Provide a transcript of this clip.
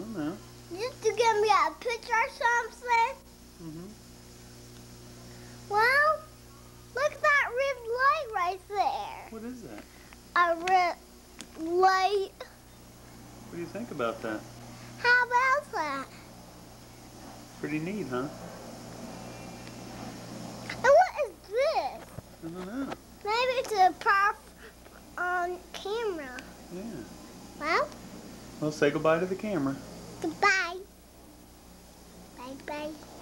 don't know. Just to give me a picture or something? Mm-hmm. Well, look at that red light right there. What is that? A red light. What do you think about that? How about that? Pretty neat, huh? And what is this? I don't know. Maybe it's a prop on camera. Yeah. Well, Say goodbye to the camera. goodbye. Bye-bye.